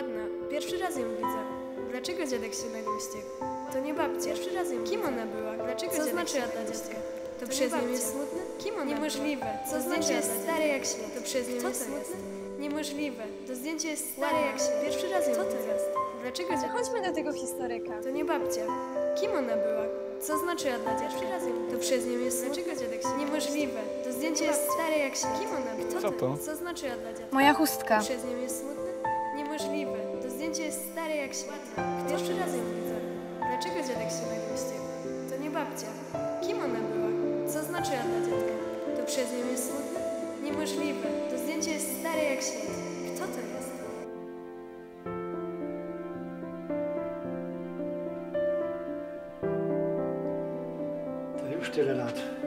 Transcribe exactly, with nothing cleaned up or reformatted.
Ładna. Pierwszy raz ją widzę. Dlaczego dziadek się na nią wściekł? To nie babcia. Pierwszy raz ją Kim ona była? Dlaczego Co znaczy dla dziecka? To, to przez nią jest smutne? Kim ona Niemożliwe. To zdjęcie jest stare jak świat. To przez nią jest smutne? Niemożliwe. To zdjęcie jest stare jak świat. Pierwszy raz ją widzę. Dlaczego dziadek? Chodźmy do tego historyka. To nie babcia. Kim ona była? Co znaczyła dla dziecka? Pierwszy raz ją To przez nią jest smutne? Dlaczego dziadek się Niemożliwe. To zdjęcie jest stare jak świat. Kim ona była? Co to? Co znaczyła dla dziadka? Moja chustka. Przez nią jest smutne? Niemożliwe. To zdjęcie jest stare jak świat. Pierwszy raz ją widzę. Dlaczego dziadek się na nią wściekł? To nie babcia. Kim ona była? Co znaczyła dla dziadka? To przez nią jest smutne? Niemożliwe. To zdjęcie jest stare jak świat. Kto to jest? To już tyle lat.